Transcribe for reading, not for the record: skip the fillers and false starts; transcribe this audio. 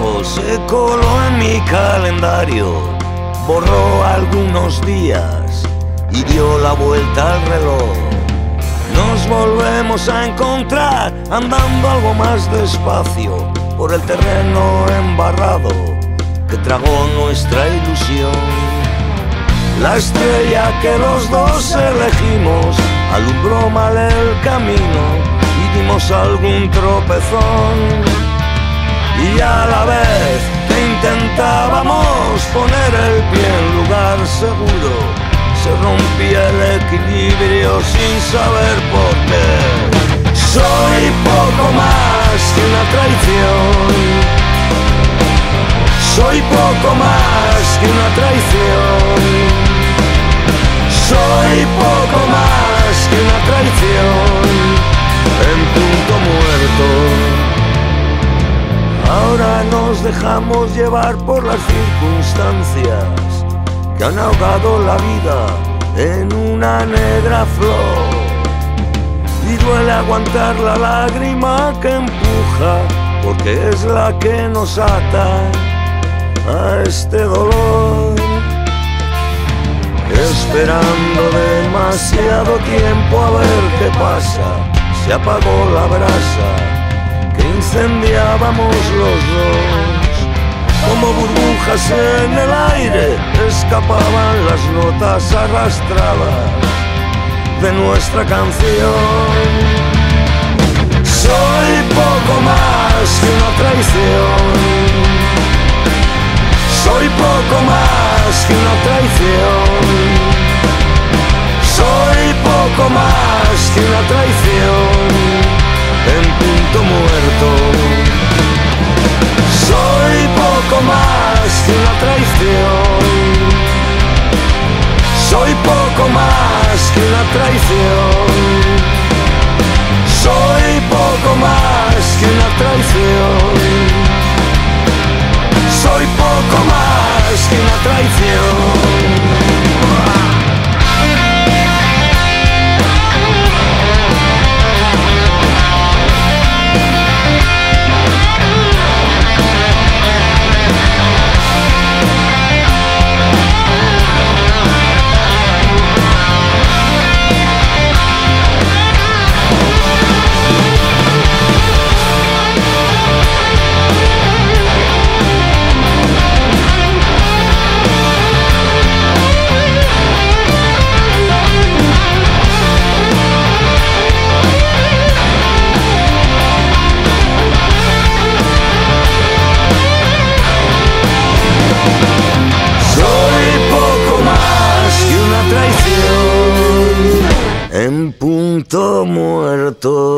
viejo se coló en mi calendario, borró algunos días y dio la vuelta al reloj. Nos volvemos a encontrar andando algo más despacio por el terreno embarrado que tragó nuestra ilusión. La estrella que los dos elegimos alumbró mal el camino y dimos algún tropezón. Y a la vez que intentábamos poner el pie en lugar seguro, se rompía el equilibrio sin saber por qué. Soy poco más que una traición. Soy poco más que una traición. Soy poco más que una traición en punto muerto. Ahora nos dejamos llevar por las circunstancias que han ahogado la vida en una negra flor. Y duele aguantar la lágrima que empuja, porque es la que nos ata a este dolor. Esperando demasiado tiempo a ver qué pasa, se apagó la brasa que incendiábamos los dos. Como burbujas en el aire escapaban las notas arrastradas de nuestra canción. Soy poco más que una traición. Soy poco más que una traición. Soy poco más que una traición en punto muerto. Soy poco más que una traición. Soy poco más que una traición. Soy poco más que una traición. Soy poco más que una traición. En punto muerto.